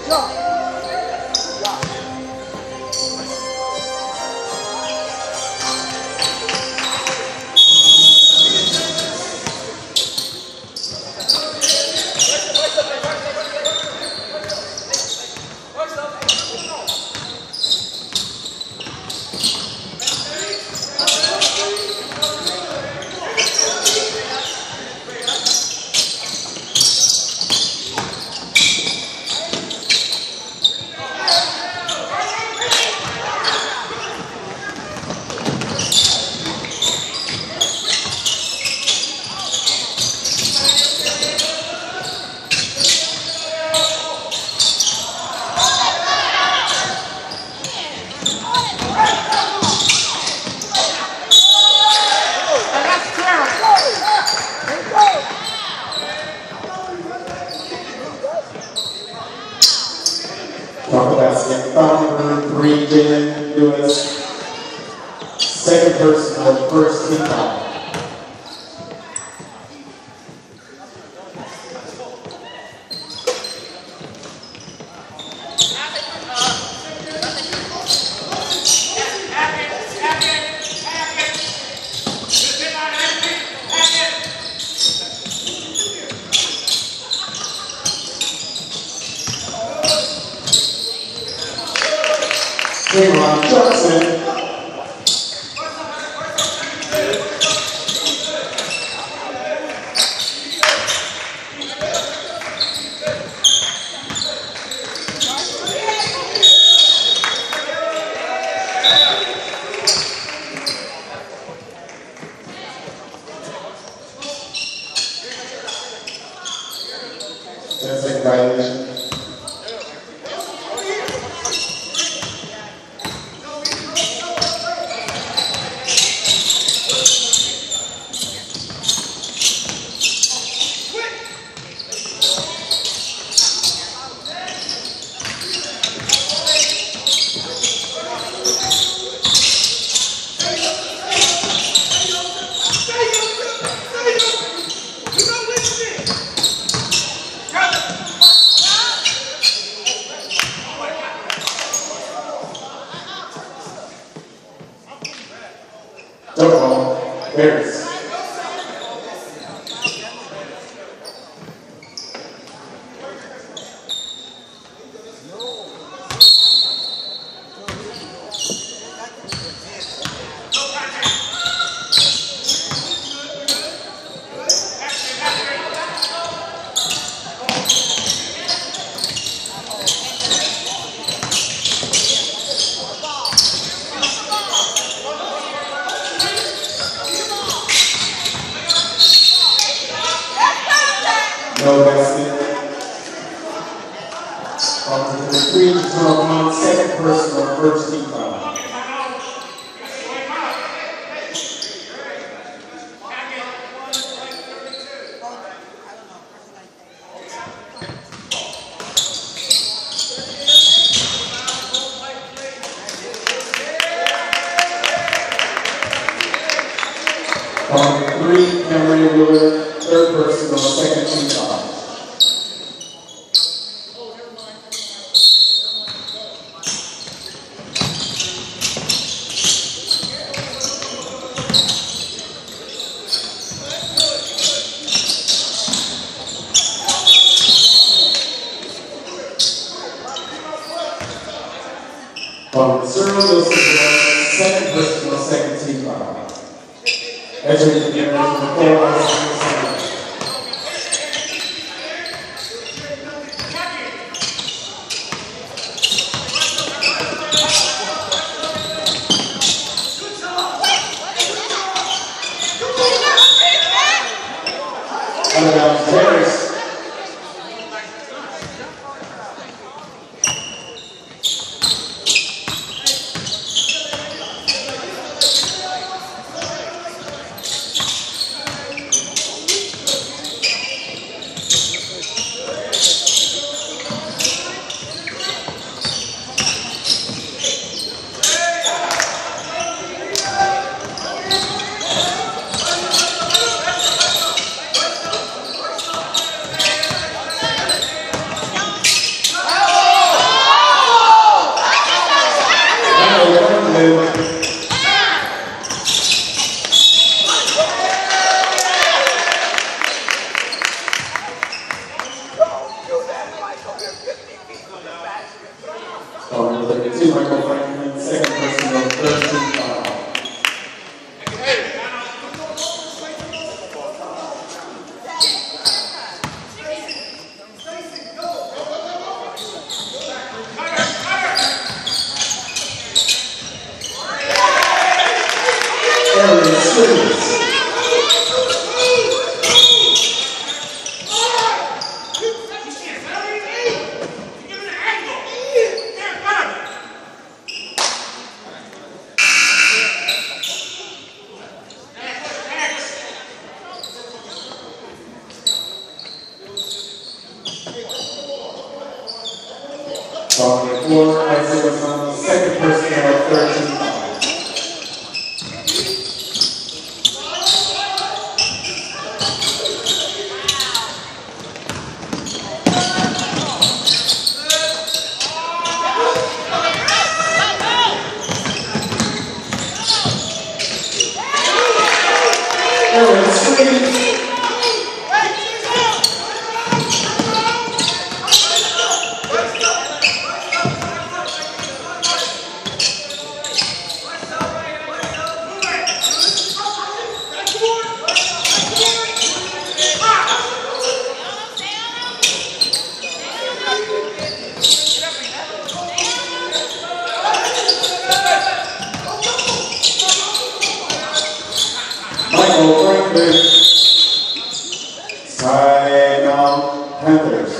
Talk basket, foul number 3, Jalen Lewis. Second personal, first team foul. Aaron Johnson. That's a violation. Bears. No basket. On the 3 to 12 second personal, first team foul. On the 3, Cameron Wheeler, third personal, second team foul. On Cyril Wilson, second personal, second team foul. Entering the game from the 4 on the side. Harris. Call number 32, Michael Franklin, second personal, third team foul. Ball number 4, Isaac Lozano, second personal, third team foul. Michael Franklin, timeout Panthers.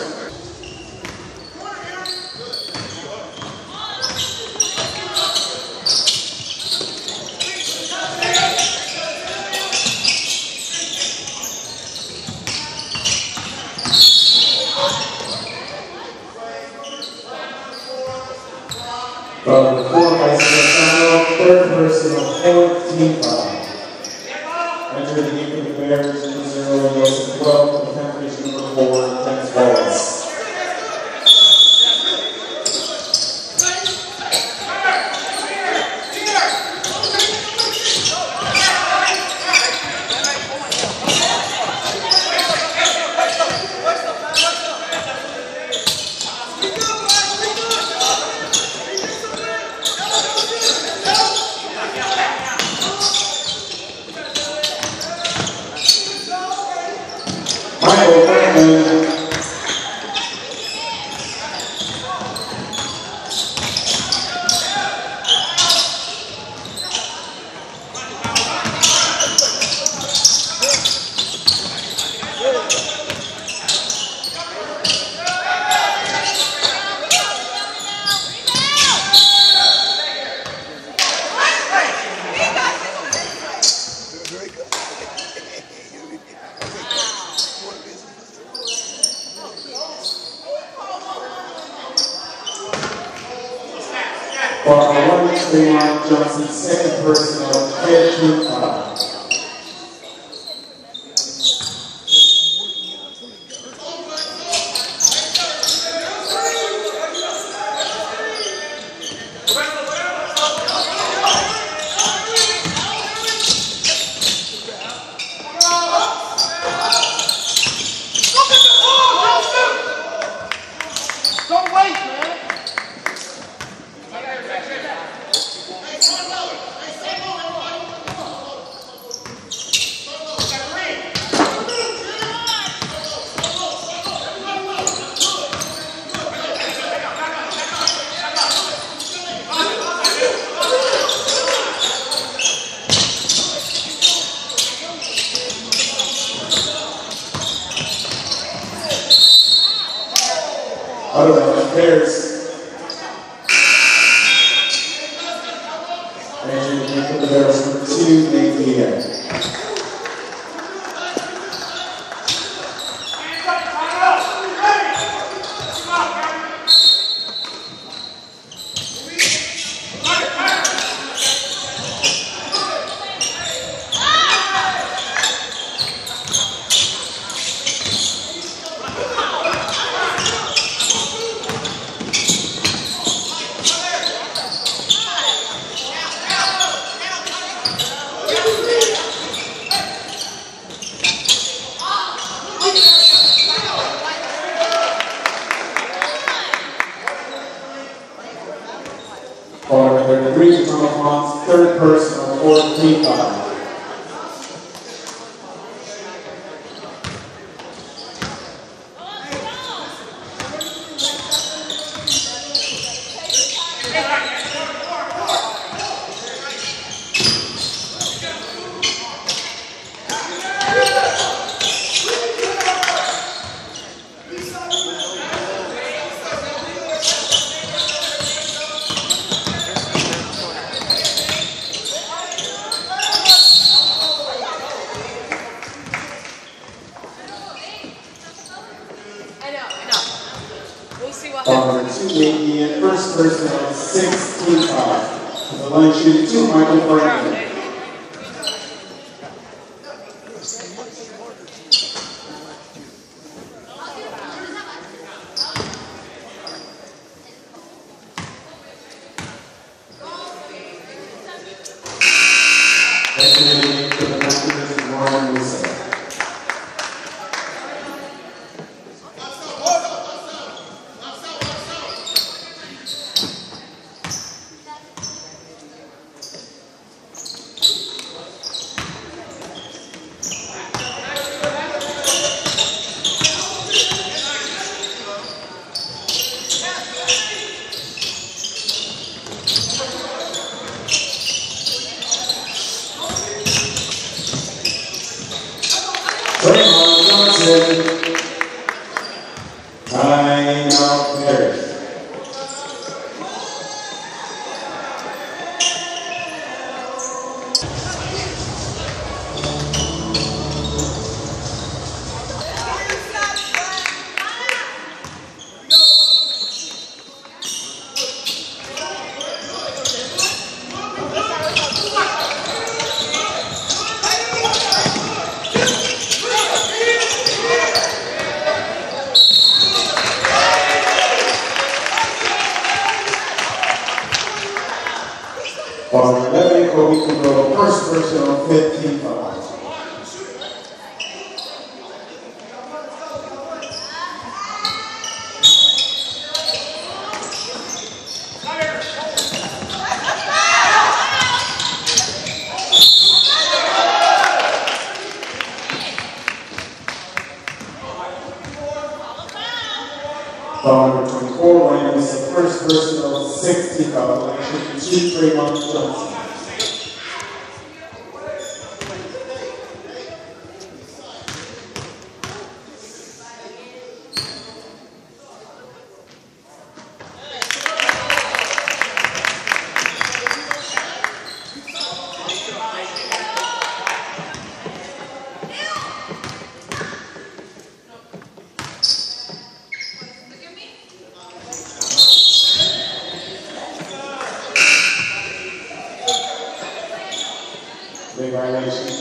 Ball number 4, Isaac Lozano, third personal, fourth team foul. Enter the game for the Bears, number 0, Joseph 12, the Panthers, number 4, Dennis Wallace. Michael Franklin. Ball number 1, Trayvon Johnson, second personal, fifth team foul. Don't wait, man. Out of the Bears. Entering the game for the Bears, number 2, Nate Diaz. However, the green from Alphonse, third personal, 4th team foul. Number 280 and first personal, 16 foul. The line shooting 2, Michael Franklin. Estimating for the Panthers is Warren Wilson. Draymond Johnson, timeout Paris. For 11, Kobe Kudrow, first personal, 15 fouls. Foul number 24, Ryan is the first personal, 16 foul. Line shooting 2, Draymond Johnson. Big violation.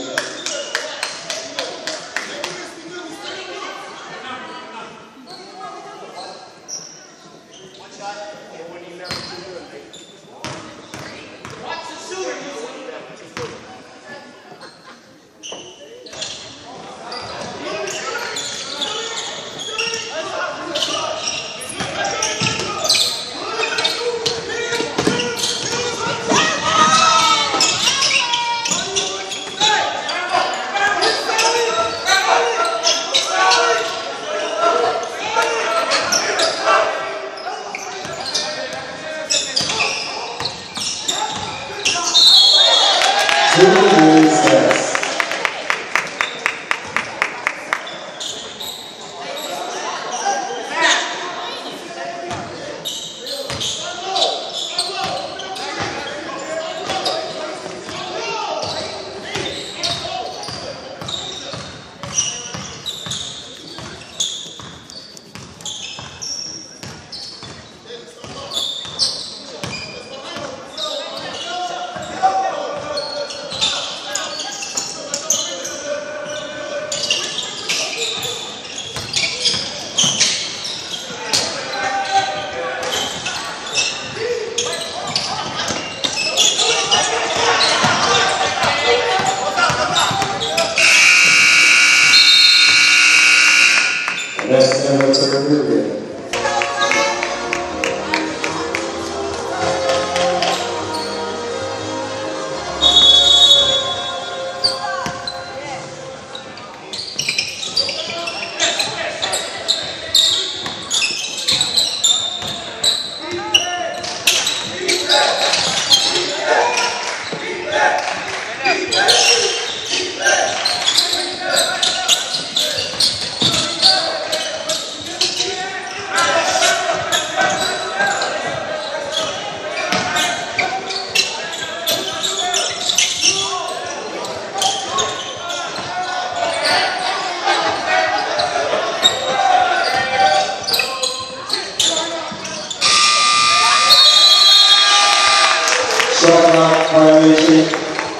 violation.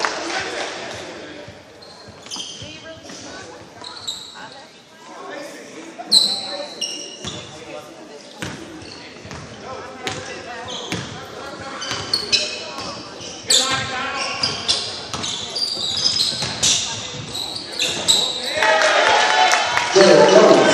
Jared Jones.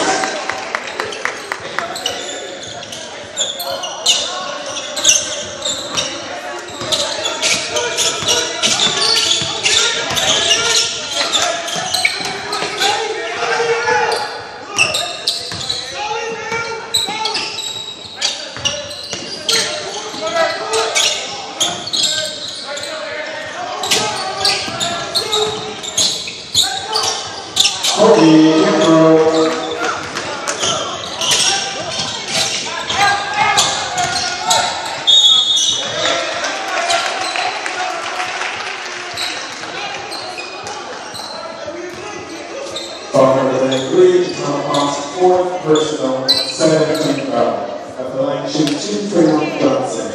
Cody Kimbrough. Foul number 33, Tom Fox, fourth personal, 17 foul. At the line, shoot 2 trademark Johnson.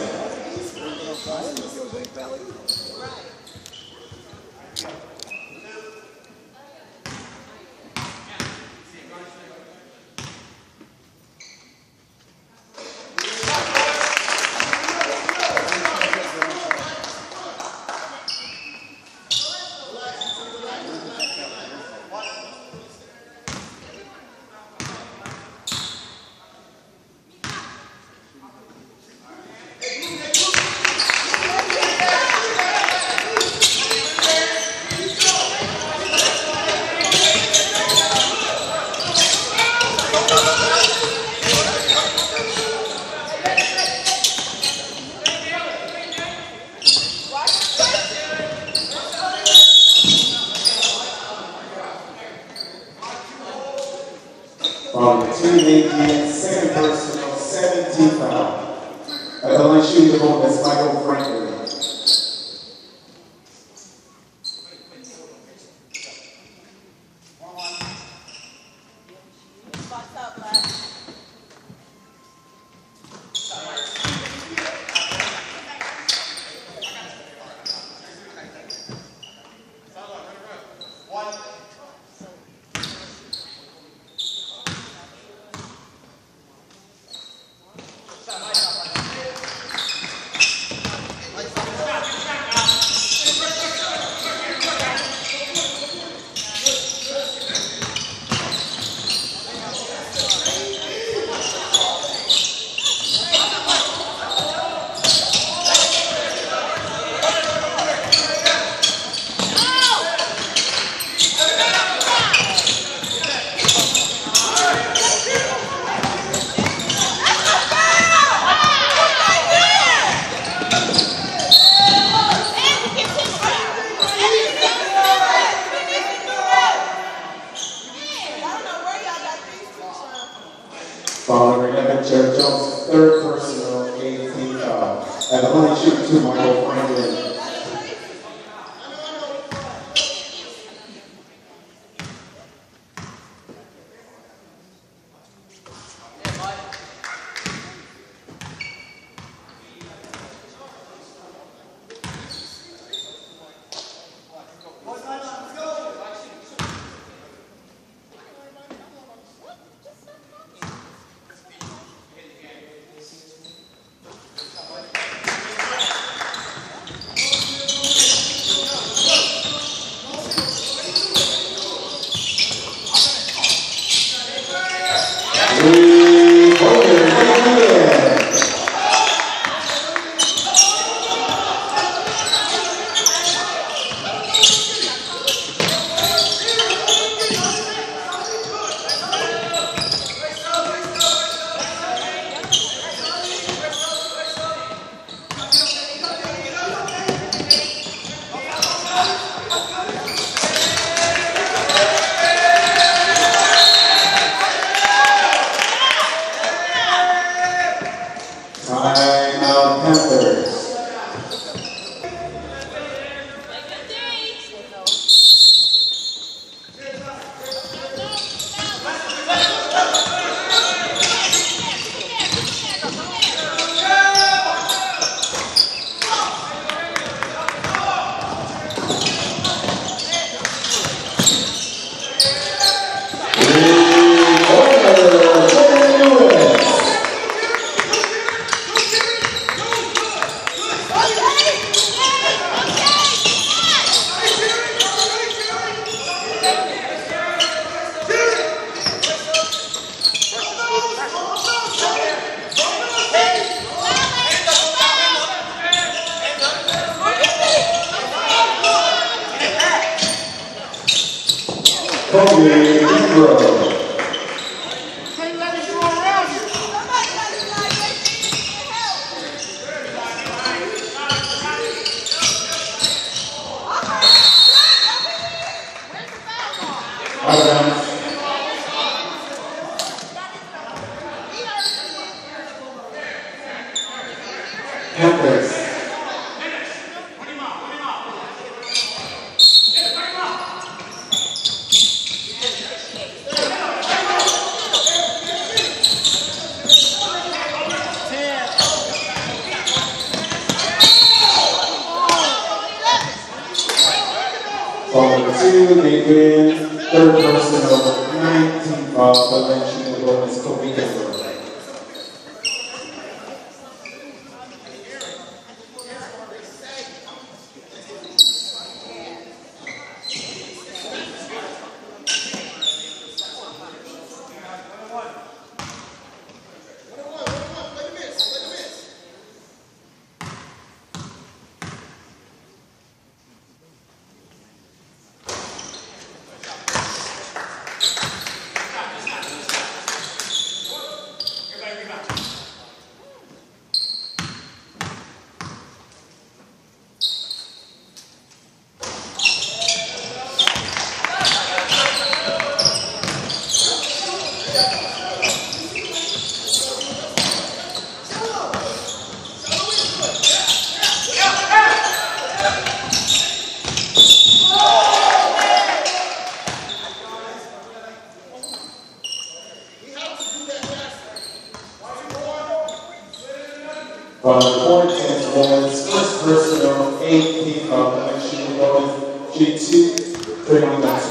Foul number 2, second personal, 17 foul. At the line, shooting the ball is Michael Franklin. Foul number 11, Jared Jones, third personal, 18 foul. At the line, shooting 2, Michael Franklin. Timeout Panthers. Kobe Negro. Panthers. Ball 2, they win. Third person over 19 foul. The mention of the goal is Kobe Negro. Quarantine was first personal 18 of the election was G2 31 minutes.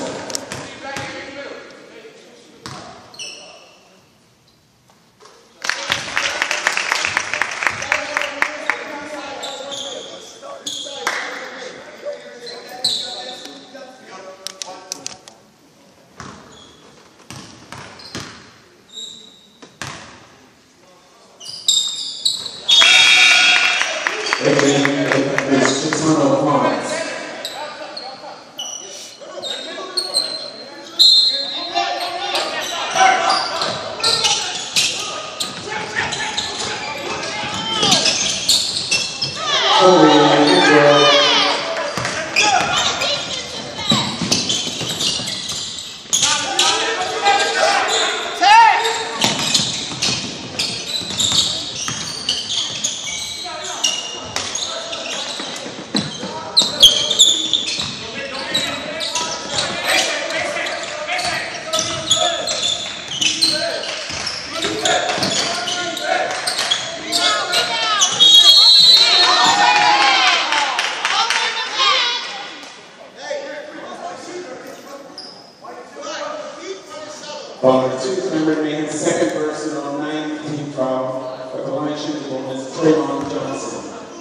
Ball 2, number 8, second person on 19 foul. The line shooting goal is Trayvon Johnson.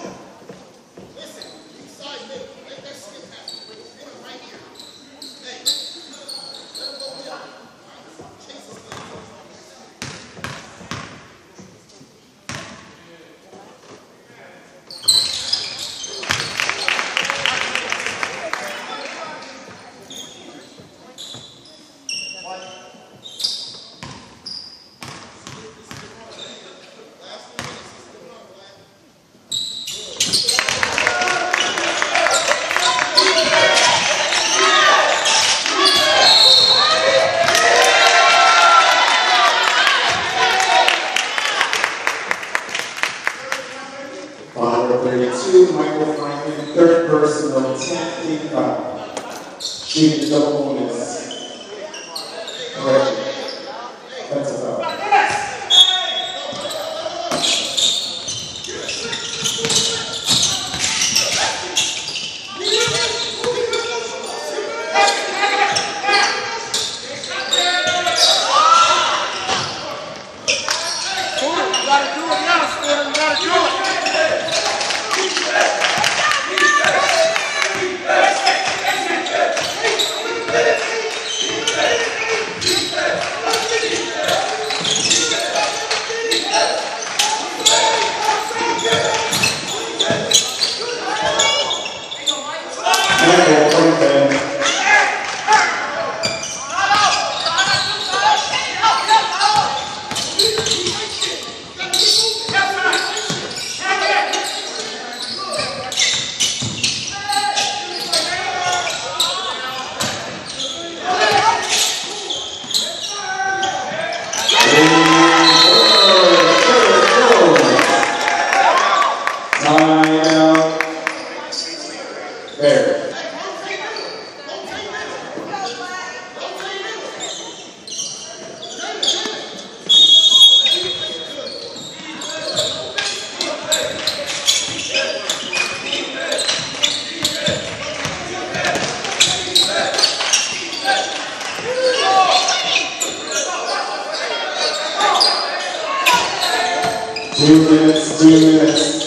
Number 32, Michael Franklin, third person on 10 foul. Shooting double bonus. Correction. That's a foul. Let's go. 2 minutes, 2 minutes.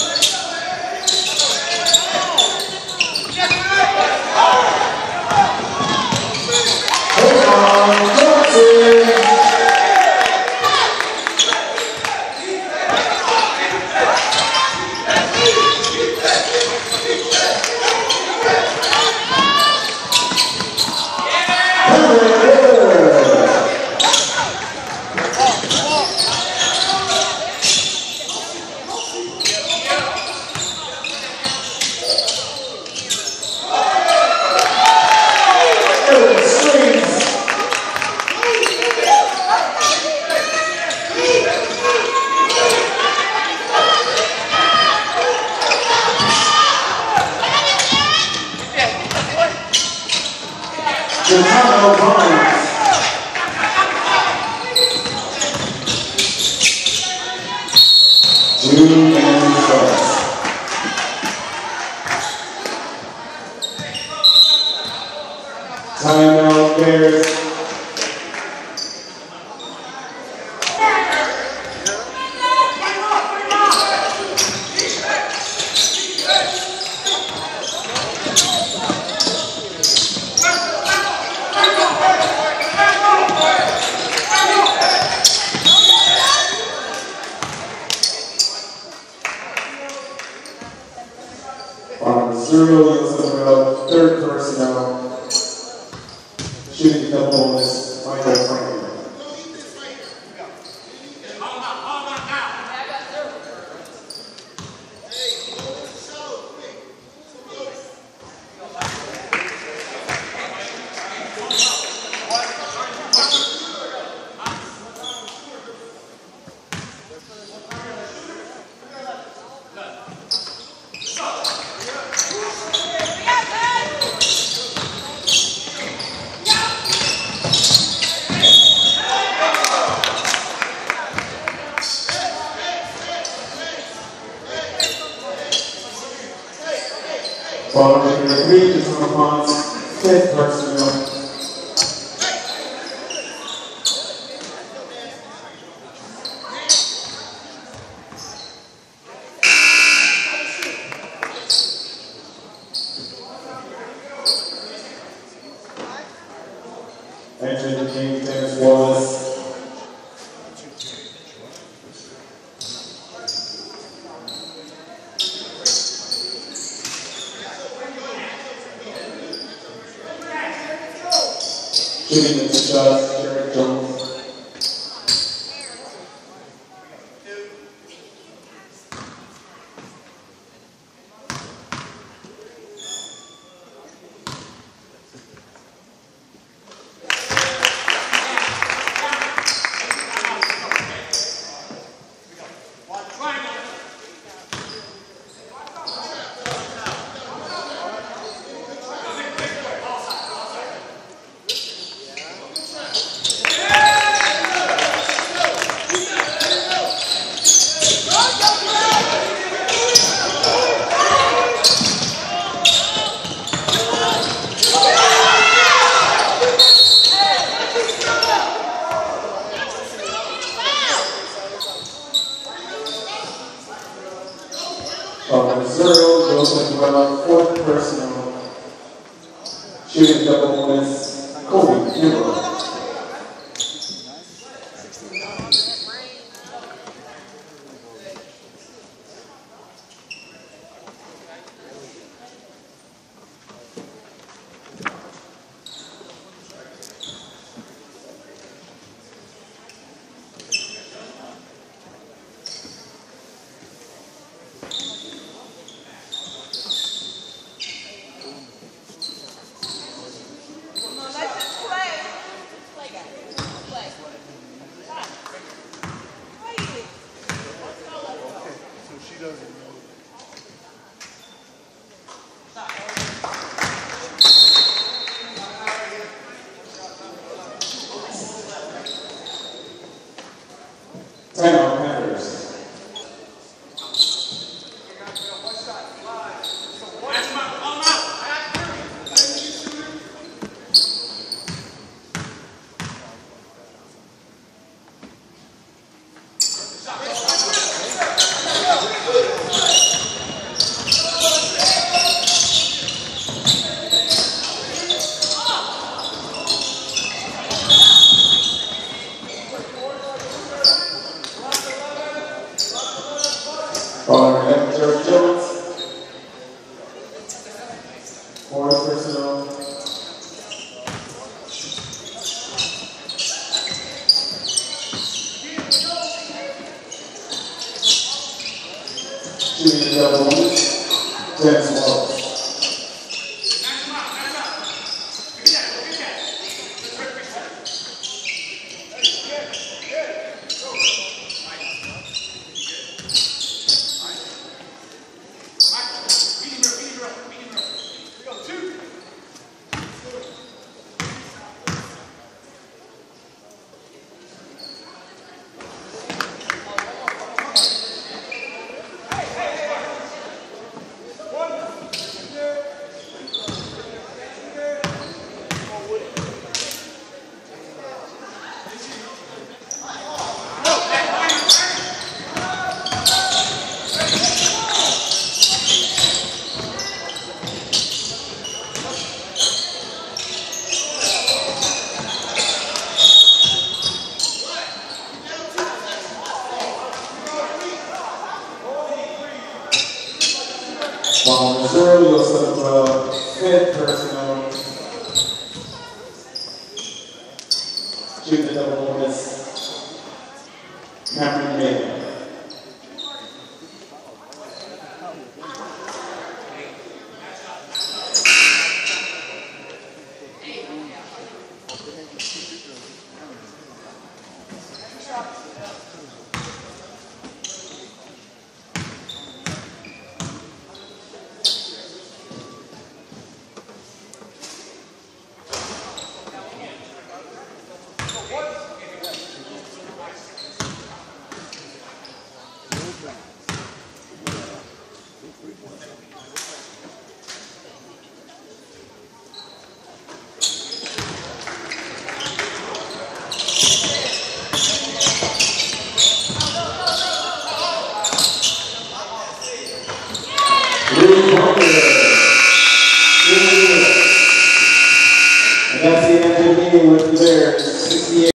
Timeout Bears. Third personnel, shooting double bonus, Michael Franklin. Following the 3 to Tom Pond's fifth personnel. Entering the game, Dennis Wallace. Shooting the shots, Jared Jones. Missouri goes with around fourth personnel, shooting double bonus, Kobe Kimber. Timeout Panthers. On George Jones. Fourth personal. Shooting the double bonus. 10 small. While Missouri will set up fifth personal. Shoot the double bonus. Cameron May. And that's the end of the game with the Bears.